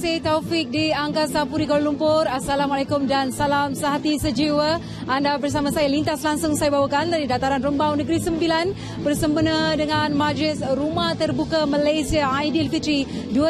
Saya Taufik di Angkasa Puri Kuala Lumpur. Assalamualaikum dan salam sehati sejiwa. Anda bersama saya, lintas langsung saya bawakan dari Dataran Rembau Negeri Sembilan bersempena dengan Majlis Rumah Terbuka Malaysia Aidilfitri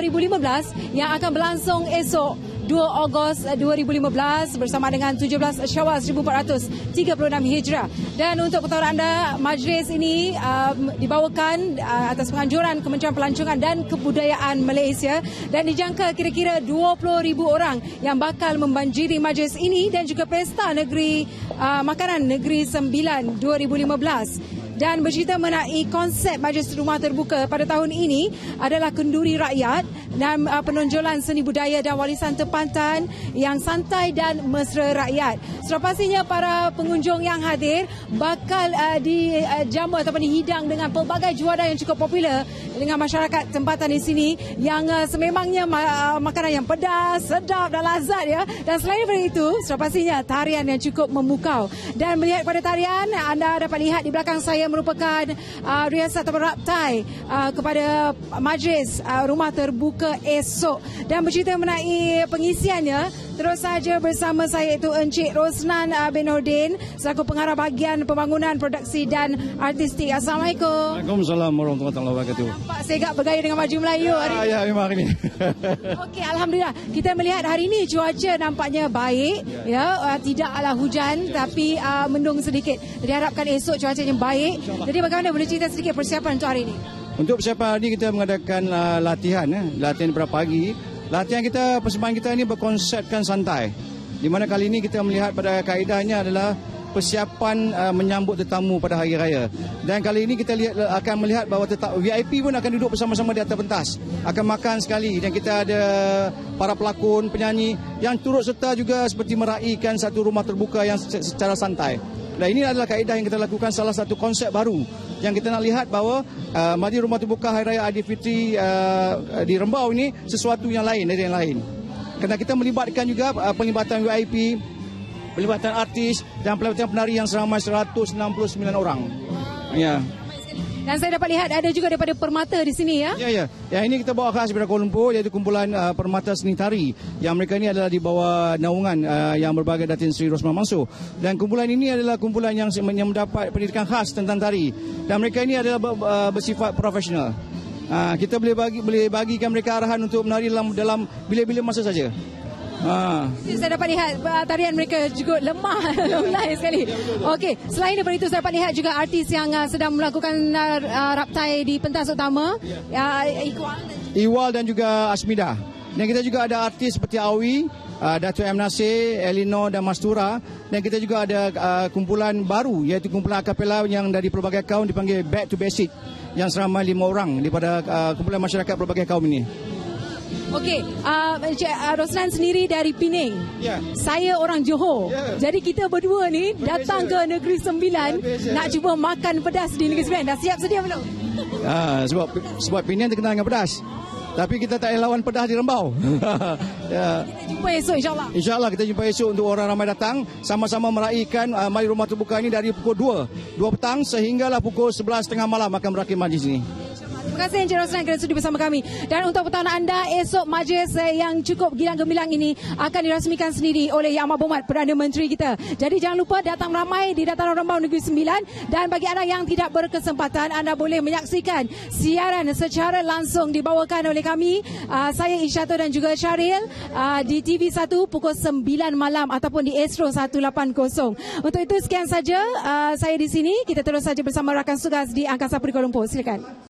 2015 yang akan berlangsung esok 2 Ogos 2015 bersama dengan 17 Syawal 1436 Hijrah. Dan untuk pengetahuan anda, majlis ini dibawakan atas penganjuran Kementerian Pelancongan dan Kebudayaan Malaysia dan dijangka kira-kira 20,000 orang yang bakal membanjiri majlis ini dan juga Pesta Negeri Makanan Negeri Sembilan 2015. Dan bercerita mengenai konsep Majlis Rumah Terbuka pada tahun ini adalah kenduri rakyat dan penonjolan seni budaya dan warisan tempatan yang santai dan mesra rakyat. Sudah pastinya para pengunjung yang hadir bakal dijamu ataupun dihidang dengan pelbagai juadah yang cukup popular dengan masyarakat tempatan di sini yang sememangnya makanan yang pedas, sedap dan lazat ya. Dan selain daripada itu, sudah pastinya tarian yang cukup memukau. Dan melihat pada tarian, anda dapat lihat di belakang saya merupakan riasat atau raptai kepada Majlis Rumah Terbuka esok. Dan bercerita mengenai pengisiannya, terus saja bersama saya itu Encik Rosnan bin Nordin selaku pengarah bahagian pembangunan produksi dan artistik. Assalamualaikum. Waalaikumsalam warahmatullahi wabarakatuh. Nampak segak bergaya dengan baju Melayu hari ini. Ya, memang ini. Okey, alhamdulillah. Kita melihat hari ini cuaca nampaknya baik ya, tidaklah hujan tapi mendung sedikit. Diharapkan esok cuacanya baik. Jadi bagaimana, boleh cerita sedikit persiapan untuk hari ini? Untuk persiapan hari ini kita mengadakan latihan pada pagi. Latihan kita, persembahan kita ini berkonsepkan santai. Di mana kali ini kita melihat pada kaedahnya adalah persiapan menyambut tetamu pada hari raya. Dan kali ini kita akan melihat bahawa VIP pun akan duduk bersama-sama di atas pentas. Akan makan sekali dan kita ada para pelakon, penyanyi yang turut serta juga seperti meraihkan satu rumah terbuka yang secara santai. Dan ini adalah kaedah yang kita lakukan, salah satu konsep baru yang kita nak lihat bahawa Majlis Rumah Terbuka Hari Raya Aidilfitri di Rembau ini sesuatu yang lain dari yang lain. Kerana kita melibatkan juga pelibatan VIP, pelibatan artis dan pelibatan penari yang seramai 169 orang. Ya. Dan saya dapat lihat ada juga daripada Permata di sini ya. Ya. Yang ini kita bawa khas daripada Kuala Lumpur, iaitu kumpulan Permata Seni Tari. Yang mereka ini adalah di bawah naungan yang berbagai Datin Seri Rosman Mansur. Dan kumpulan ini adalah kumpulan yang mendapat pendidikan khas tentang tari. Dan mereka ini adalah bersifat profesional. Kita boleh bagikan mereka arahan untuk menari dalam bila-bila masa saja. Saya dapat lihat tarian mereka juga lemah online sekali. Okey, selain daripada itu saya dapat lihat juga artis yang sedang melakukan raptai di pentas utama, Iwal dan juga Asmida. Dan kita juga ada artis seperti Awi, Dato' M. Nasir, Elinor dan Mastura. Dan kita juga ada kumpulan baru, iaitu kumpulan akapela yang dari pelbagai kaum dipanggil Back to Basic, yang seramai 5 orang daripada kumpulan masyarakat pelbagai kaum ini. Okey, Encik Roslan sendiri dari Pening. Ya. Saya orang Johor. Ya. Jadi kita berdua ni datang ke Negeri Sembilan nak cuba makan pedas di Negeri Sembilan. Dah siap sedia belum? Sebab Penang terkenal dengan pedas. Tapi kita tak lawan pedas di Rembau. Ya. Kita jumpa esok insya-Allah. InsyaAllah kita jumpa esok untuk orang ramai datang. Sama-sama meraihkan Majlis Rumah Terbuka ini dari pukul 2 petang sehinggalah pukul 11.30 malam akan berakhir majlis ini. Terima kasih Encik Roslan kerana sudi bersama kami. Dan untuk pengetahuan anda, esok majlis yang cukup gilang gemilang ini akan dirasmikan sendiri oleh Yang Amat Berhormat Perdana Menteri kita. Jadi jangan lupa datang ramai di Dataran Rembau Negeri Sembilan. Dan bagi anda yang tidak berkesempatan, anda boleh menyaksikan siaran secara langsung dibawakan oleh kami, saya Isyatul dan juga Syaril, di TV1 pukul 9 malam ataupun di Astro 180. Untuk itu sekian saja saya di sini. Kita terus saja bersama rakan tugas di Angkasa Puri Kuala Lumpur. Silakan.